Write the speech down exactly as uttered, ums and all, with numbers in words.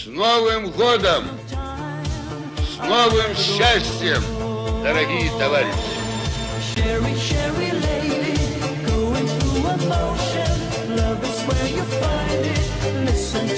Новым годом! С новым счастьем, дорогие товарищи! Sherry, Sherry lady, going through emotion. Love is where you find it. Listen